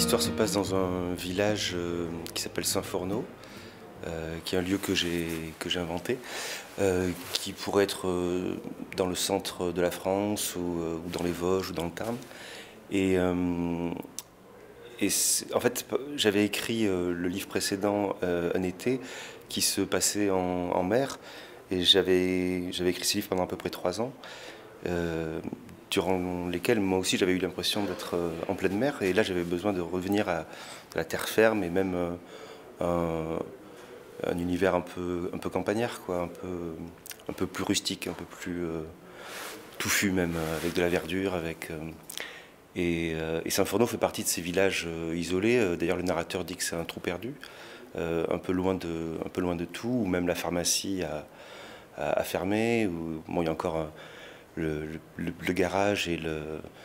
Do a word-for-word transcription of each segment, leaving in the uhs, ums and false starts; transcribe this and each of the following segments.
L'histoire se passe dans un village euh, qui s'appelle Saint-Fourneau, euh, qui est un lieu que j'ai que j'ai inventé, euh, qui pourrait être euh, dans le centre de la France ou, euh, ou dans les Vosges ou dans le Tarn. Et, euh, et en fait, j'avais écrit euh, le livre précédent, euh, Un été, qui se passait en, en mer, et j'avais j'avais écrit ce livre pendant à peu près trois ans. Euh, durant lesquels moi aussi j'avais eu l'impression d'être euh, en pleine mer, et là j'avais besoin de revenir à, à la terre ferme, et même euh, un, un univers un peu, un peu campagnard, quoi, un peu, un peu plus rustique, un peu plus euh, touffu même, avec de la verdure, avec... Euh, et, euh, et Saint-Fourneau fait partie de ces villages euh, isolés. Euh, D'ailleurs, le narrateur dit que c'est un trou perdu, euh, un peu loin de, un peu loin de tout, où même la pharmacie a, a, a fermé. Où, bon, il y a encore un, le, le, le garage et, le,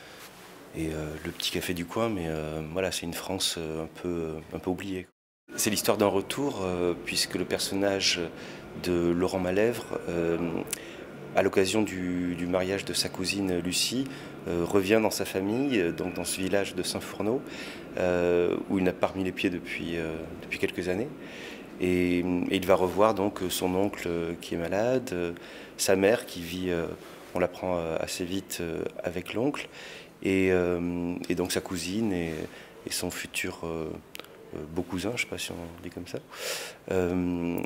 et euh, le petit café du coin, mais euh, voilà, c'est une France euh, un peu, un peu oubliée. C'est l'histoire d'un retour, euh, puisque le personnage de Laurent Malèvre, euh, à l'occasion du, du mariage de sa cousine Lucie, euh, revient dans sa famille, donc dans ce village de Saint-Fourneau, euh, où il n'a pas remis les pieds depuis, euh, depuis quelques années. Et, et il va revoir donc son oncle qui est malade, euh, sa mère qui vit, euh, on l'apprend assez vite, euh, avec l'oncle, et, euh, et donc sa cousine et, et son futur euh, beau cousin, je ne sais pas si on dit comme ça. Euh,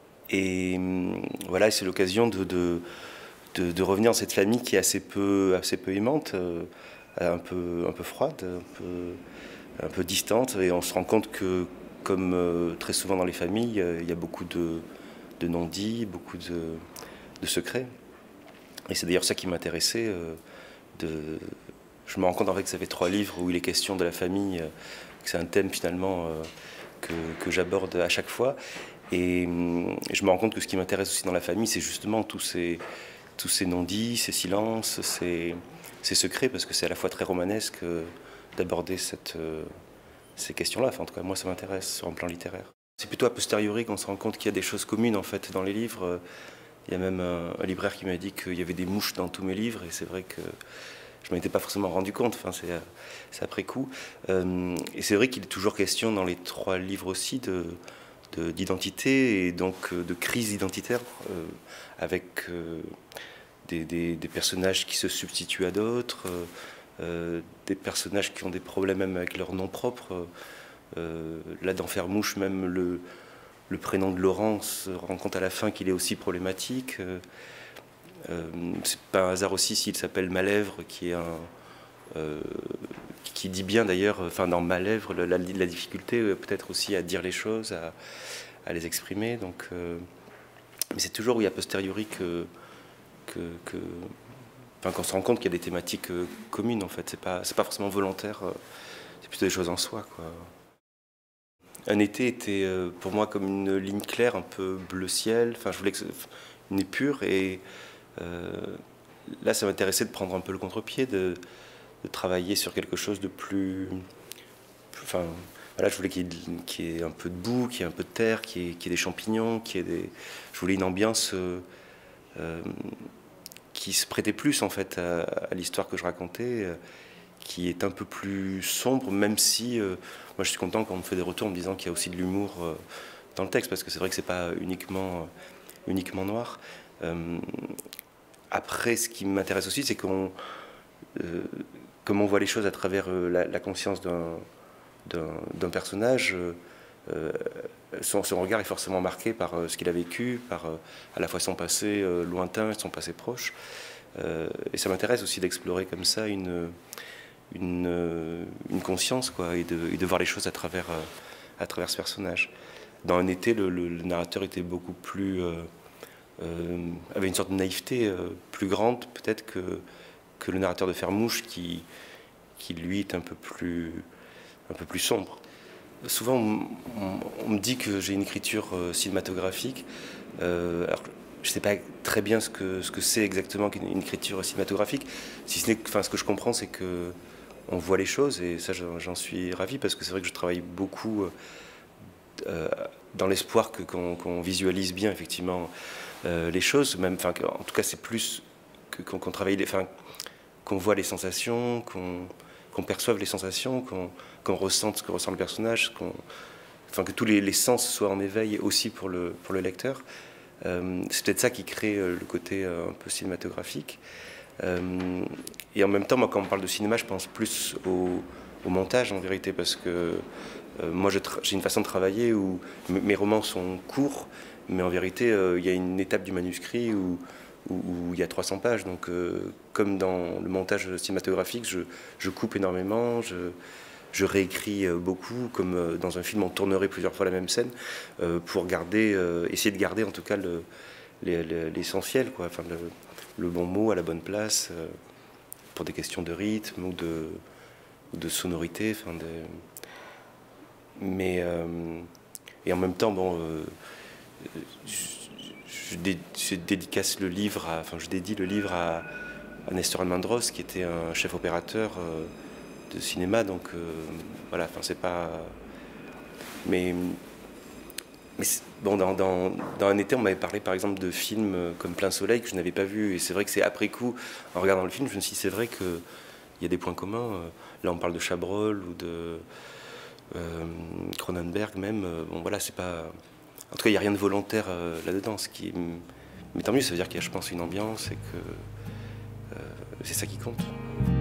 et voilà, c'est l'occasion de, de De, de revenir dans cette famille qui est assez peu, assez peu aimante, euh, un, peu, un peu froide, un peu, un peu distante. Et on se rend compte que, comme euh, très souvent dans les familles, euh, il y a beaucoup de, de non-dits, beaucoup de, de secrets. Et c'est d'ailleurs ça qui m'intéressait. Euh, de... Je me rends compte en fait que ça fait trois livres où il est question de la famille, euh, que c'est un thème finalement euh, que, que j'aborde à chaque fois. Et euh, je me rends compte que ce qui m'intéresse aussi dans la famille, c'est justement tous ces tous ces non-dits, ces silences, ces, ces secrets, parce que c'est à la fois très romanesque euh, d'aborder euh, ces questions-là. Enfin, en tout cas, moi, ça m'intéresse sur un plan littéraire. C'est plutôt a posteriori qu'on se rend compte qu'il y a des choses communes en fait dans les livres. Il y a même un, un libraire qui m'a dit qu'il y avait des mouches dans tous mes livres, et c'est vrai que je m'en étais pas forcément rendu compte. Enfin, c'est après coup. Euh, et c'est vrai qu'il est toujours question dans les trois livres aussi de d'identité et donc de crise identitaire, euh, avec euh, des, des, des personnages qui se substituent à d'autres, euh, des personnages qui ont des problèmes même avec leur nom propre. Euh, là, dans Fermouche, même le, le prénom de Laurent se rend compte à la fin qu'il est aussi problématique. Euh, euh, c'est pas un hasard aussi s'il s'appelle Malèvre, qui est un... Euh, qui dit bien d'ailleurs, enfin dans Malèvre, la, la, la difficulté euh, peut-être aussi à dire les choses, à, à les exprimer. Donc, euh, mais c'est toujours, oui, a posteriori que, que, que enfin, qu'on se rend compte qu'il y a des thématiques euh, communes en fait. C'est pas, c'est pas forcément volontaire, euh, c'est plutôt des choses en soi, quoi. Un été était euh, pour moi comme une ligne claire, un peu bleu ciel. Enfin, je voulais que une épure, et euh, là, ça m'intéressait de prendre un peu le contre-pied, de de travailler sur quelque chose de plus... Enfin, voilà, je voulais qu'il y, y ait un peu de boue, qu'il y ait un peu de terre, qu'il y ait, qu'il y ait des champignons, qu'il y ait des... Je voulais une ambiance euh, euh, qui se prêtait plus, en fait, à, à l'histoire que je racontais, euh, qui est un peu plus sombre, même si... Euh, moi, je suis content quand on me fait des retours en me disant qu'il y a aussi de l'humour euh, dans le texte, parce que c'est vrai que c'est pas uniquement, uniquement noir. Euh, après, ce qui m'intéresse aussi, c'est qu'on... Euh, comme on voit les choses à travers euh, la, la conscience d'un personnage, euh, son, son regard est forcément marqué par euh, ce qu'il a vécu, par euh, à la fois son passé euh, lointain et son passé proche. Euh, et ça m'intéresse aussi d'explorer comme ça une, une, une conscience, quoi, et de, et de voir les choses à travers, euh, à travers ce personnage. Dans Un été, le, le, le narrateur était beaucoup plus... Euh, euh, avait une sorte de naïveté euh, plus grande peut-être que que le narrateur de Fermouche, qui, qui lui est un peu plus, un peu plus sombre. Souvent, on, on, on me dit que j'ai une écriture euh, cinématographique. Euh, alors, je ne sais pas très bien ce que ce que c'est exactement qu'une écriture cinématographique. Si ce n'est, enfin, ce que je comprends, c'est que on voit les choses, et ça, j'en suis ravi, parce que c'est vrai que je travaille beaucoup euh, dans l'espoir que qu'on qu'on visualise bien effectivement euh, les choses. Même, enfin, en tout cas, c'est plus qu'on qu'on travaille les, enfin, qu'on voit les sensations, qu'on qu'on perçoive les sensations, qu'on qu'on ressente ce que ressent le personnage, qu'on, enfin, que tous les, les sens soient en éveil aussi pour le, pour le lecteur. Euh, c'est peut-être ça qui crée le côté un peu cinématographique. Euh, et en même temps, moi, quand on parle de cinéma, je pense plus au, au montage en vérité, parce que euh, moi, j'ai une façon de travailler où mes romans sont courts, mais en vérité, euh, il y a une étape du manuscrit où, où, où il y a trois cents pages. Donc, euh, comme dans le montage cinématographique, je, je coupe énormément, je, je réécris beaucoup, comme dans un film, on tournerait plusieurs fois la même scène euh, pour garder, euh, essayer de garder en tout cas l'essentiel, quoi. Enfin, le, le bon mot à la bonne place, euh, pour des questions de rythme ou de, de sonorité. Enfin, de... Mais euh, et en même temps, bon, euh, je, je, dé, je dédicace le livre, à, enfin, je dédie le livre à, à Nestor Almendros, qui était un chef opérateur euh, de cinéma. Donc euh, voilà, enfin, c'est pas. Mais Mais bon, dans, dans, dans un été, on m'avait parlé par exemple de films comme Plein Soleil que je n'avais pas vu. Et c'est vrai que c'est après coup, en regardant le film, je me suis dit c'est vrai qu'il y a des points communs. Là, on parle de Chabrol ou de euh, Cronenberg même. Bon, voilà, c'est pas. En tout cas, il n'y a rien de volontaire euh, là-dedans. Ce qui... Mais tant mieux, ça veut dire qu'il y a, je pense, une ambiance et que euh, c'est ça qui compte.